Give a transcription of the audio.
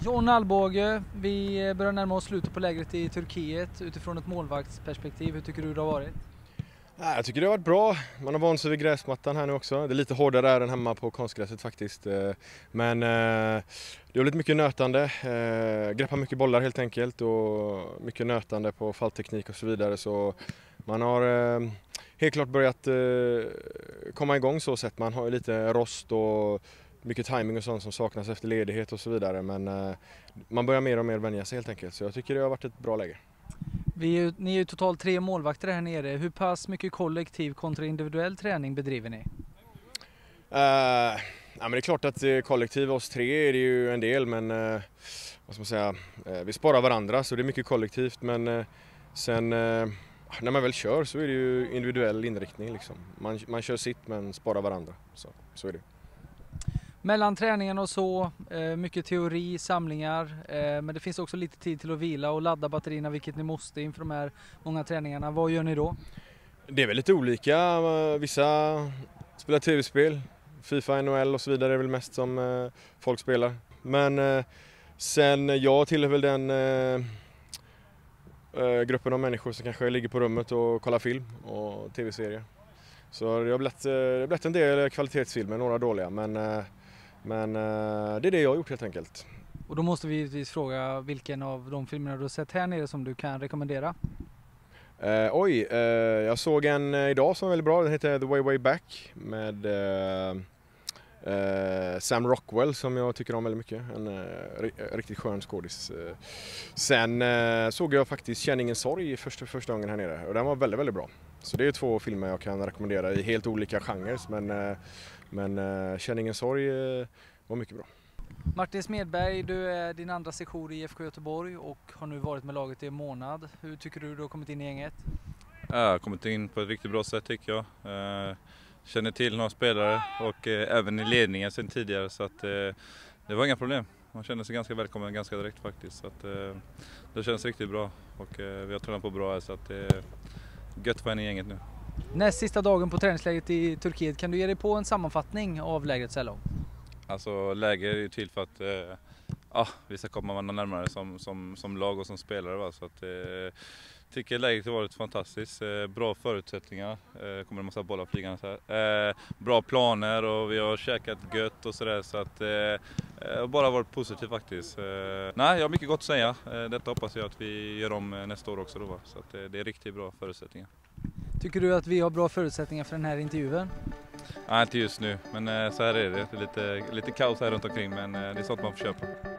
John Alvbåge, vi börjar närma oss slutet på lägret i Turkiet. Utifrån ett målvaktsperspektiv, hur tycker du det har varit? Jag tycker det har varit bra. Man har vant sig vid gräsmattan här nu också. Det är lite hårdare här än hemma på konstgräset faktiskt. Men det är lite mycket nötande. Greppa mycket bollar helt enkelt och mycket nötande på fallteknik och så vidare. Så man har helt klart börjat komma igång så sätt. Man har ju lite rost och mycket timing och sånt som saknas efter ledighet och så vidare. Men man börjar mer och mer vänja sig helt enkelt. Så jag tycker det har varit ett bra läge. Ni är ju totalt 3 målvakter här nere. Hur pass mycket kollektiv kontra individuell träning bedriver ni? Ja, men det är klart att kollektiv oss 3 är det ju en del, men vad ska man säga, vi sparar varandra så det är mycket kollektivt, men sen när man väl kör så är det ju individuell inriktning liksom. Man kör sitt men sparar varandra, så är det. Mellan träningen och så, mycket teori, samlingar, men det finns också lite tid till att vila och ladda batterierna, vilket ni måste inför de här många träningarna. Vad gör ni då? Det är väl lite olika. Vissa spelar tv-spel, FIFA, NHL och så vidare är väl mest som folk spelar. Men sen jag tillhör väl den gruppen av människor som kanske ligger på rummet och kollar film och tv-serier. Så det har blivit en del kvalitetsfilmer, några dåliga, men det är det jag har gjort helt enkelt. Och då måste vi givetvis fråga vilken av de filmerna du har sett här nere som du kan rekommendera? Jag såg en idag som är väldigt bra, den heter The Way Way Back med Sam Rockwell som jag tycker om väldigt mycket, en riktigt skön skådis. Sen såg jag faktiskt Känn ingen sorg första gången här nere och den var väldigt, väldigt bra. Så det är 2 filmer jag kan rekommendera i helt olika genrer, men Känn ingen sorg var mycket bra. Martin Smedberg, du är din andra session i IFK Göteborg och har nu varit med laget i en månad. Hur tycker du har kommit in i gänget? Jag har kommit in på ett riktigt bra sätt tycker jag. Känner till några spelare och även i ledningen sedan tidigare så att det var inga problem. Man känner sig ganska välkommen ganska direkt faktiskt. Så att, det känns riktigt bra och vi har tränat på bra här så att det är gött att vara inne i gänget nu. Näst sista dagen på träningsläget i Turkiet, kan du ge dig på en sammanfattning av lägret så långt? Alltså läger är ju till för att vi ska komma varandra närmare som lag och som spelare. Va? Så att tycker läget har varit fantastiskt. Bra förutsättningar. Kommer en massa bollar flygande så här. Bra planer och vi har käkat gött och sådär. Så att bara varit positivt faktiskt. Nej, jag har mycket gott att säga. Detta hoppas jag att vi gör om nästa år också då. Va? Så att det är riktigt bra förutsättningar. Tycker du att vi har bra förutsättningar för den här intervjun? Nej, inte just nu. Men så här är det. Det är lite kaos här runt omkring men det är sånt man får köpa.